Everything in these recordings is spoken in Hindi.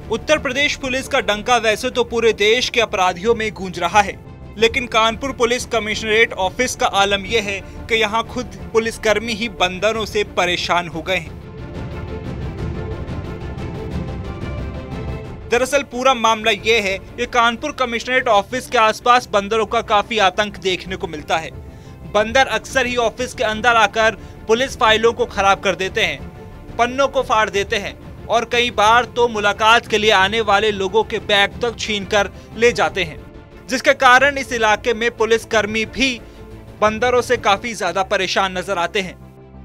उत्तर प्रदेश पुलिस का डंका वैसे तो पूरे देश के अपराधियों में गूंज रहा है, लेकिन कानपुर पुलिस कमिश्नरेट ऑफिस का आलम यह है कि यहाँ खुद पुलिसकर्मी ही बंदरों से परेशान हो गए हैं। दरअसल पूरा मामला ये है कि कानपुर कमिश्नरेट ऑफिस के आसपास बंदरों का काफी आतंक देखने को मिलता है। बंदर अक्सर ही ऑफिस के अंदर आकर पुलिस फाइलों को खराब कर देते हैं, पन्नों को फाड़ देते हैं और कई बार तो मुलाकात के लिए आने वाले लोगों के बैग तक छीनकर ले जाते हैं, जिसके कारण इस इलाके में पुलिसकर्मी भी बंदरों से काफी ज्यादा परेशान नजर आते हैं।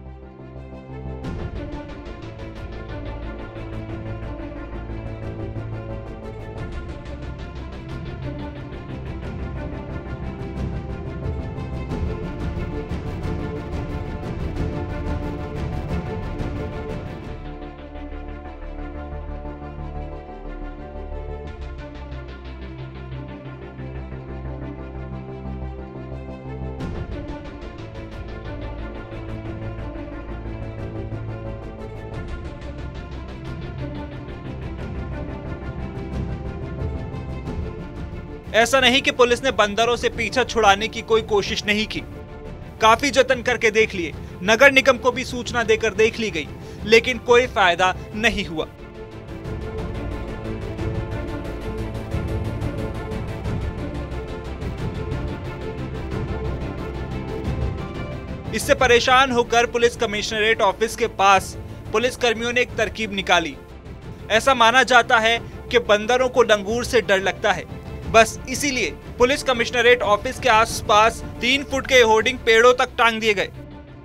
ऐसा नहीं कि पुलिस ने बंदरों से पीछा छुड़ाने की कोई कोशिश नहीं की। काफी जतन करके देख लिए, नगर निगम को भी सूचना देकर देख ली गई, लेकिन कोई फायदा नहीं हुआ। इससे परेशान होकर पुलिस कमिश्नरेट ऑफिस के पास पुलिस कर्मियों ने एक तरकीब निकाली। ऐसा माना जाता है कि बंदरों को लंगूर से डर लगता है, बस इसीलिए पुलिस कमिश्नरेट ऑफिस के आसपास 3 फुट के होर्डिंग पेड़ों तक टांग दिए गए।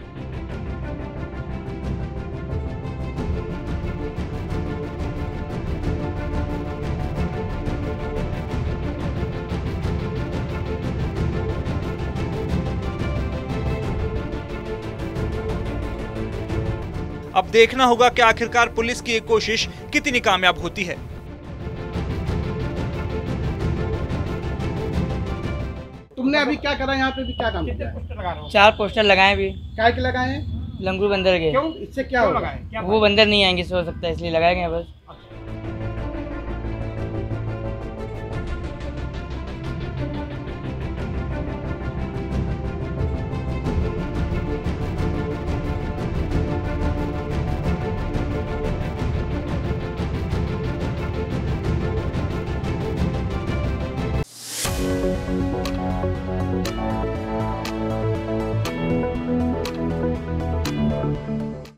अब देखना होगा कि आखिरकार पुलिस की ये कोशिश कितनी कामयाब होती है। तुमने अभी क्या करा यहाँ पे, भी क्या काम किया? 4 पोस्टर लगाए भी। काय के लगाए हैं? लंगूर बंदर के। क्यों, इससे क्या होगा? वो बंदर नहीं आएंगे हो सकता है, इसलिए लगाए गए बस।